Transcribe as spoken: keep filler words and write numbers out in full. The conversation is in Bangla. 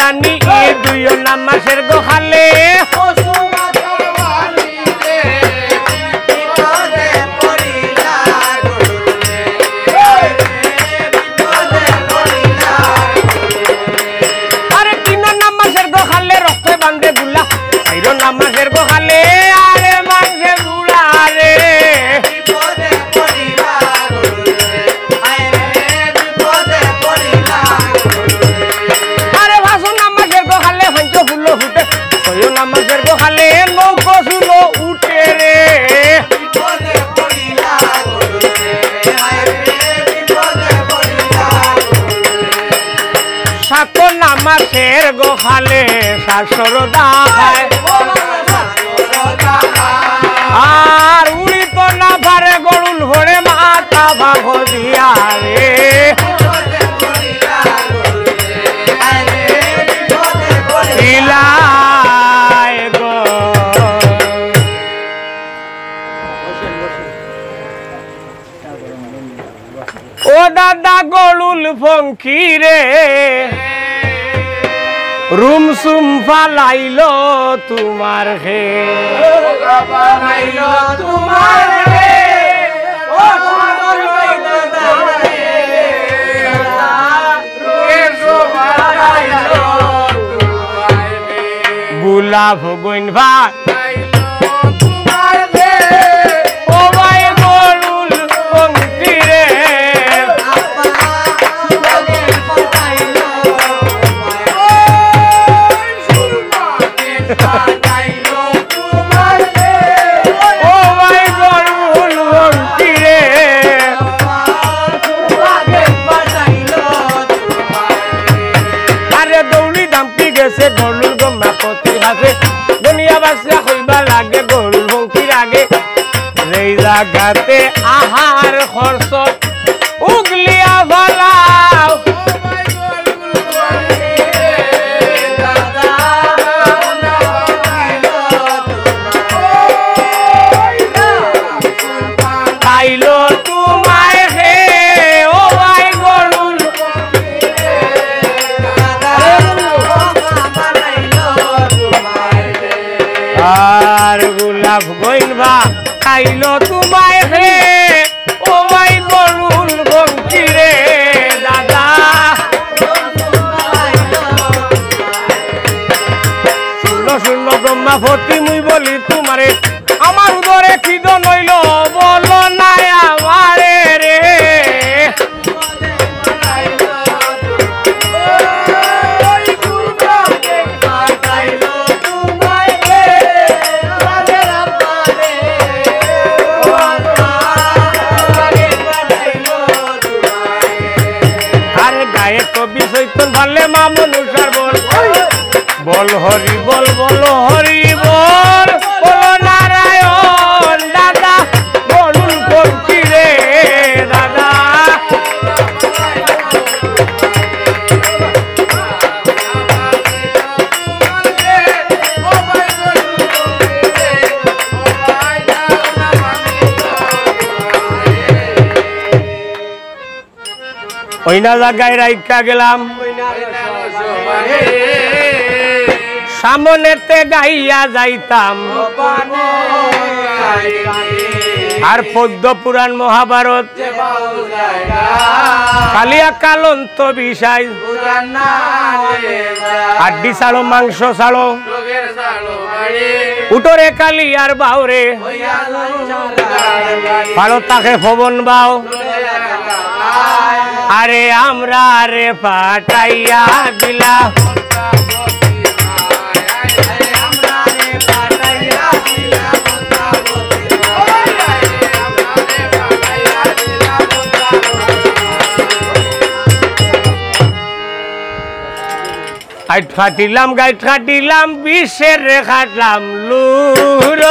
রানী দুইও নামাজের গোহালে আরে তিন নামাজের গোহালে রক্ত বান্ধে বুলা চাইরো নামাজের গোহালে আরে মাংসে বুড়া রে আরে ভাসো নামাজের গোহালে হইতো ফুলো ফুটে ছয়ো নামাজের গোহালে নৌকো সুলো উঠে রে সাত নামাজের গোহালে শাশুর দায় আর উড়িত না পারে গরুল ভরে মাথা ভাগ দিয়া রে ইলায় গো ও দাদা গরুল ফঙ্কি রে রুম সুম ফালাইলো তোমার হে ফালাইলো তোমার হে ও তোমার গুলাব গইন ভাই তোমার হে ও ভাই গরুল ফঙ্কি রে গরুর গম্মা পতি হাসে দুনিয়া বাসা হইবা লাগে গরুর ভঙ্কির আগে যেই জায়গাতে আহার খরচ উগলিয়া ভালাও পাইলো তোমায় হে ও ভাই গরুর আর গুলাব গইন বা খাইলো তোমায় হে ও ভাই গরুল ভঙ্কি রে দাদা শূন্য শূন্য ব্রহ্মাপতি মুই বলি তোমারে আমার উদরে খিদ নইল বলো নাই আমারে রে বল হরি বল বল হরি বল বল নারায়ণ দাদা বলুন ফঙ্কি রে দাদা ওইনা জায়গায় রাইখা গেলাম সামনেতে গাইয়া যাইতাম আর পদ্ম পুরাণ মহাভারত কালিয়া কালন্ত বিষয় হাড্ডি ছাড়ো মাংস ছাড়ো উঠরে কালিয়ার বাউরে ভালো তাকে ভবন বাও আরে আমরা রে পাঠাইয়া দিলা গাইট খাটিলাম গাইট খাটিলাম বিষের রে খাটলাম লুর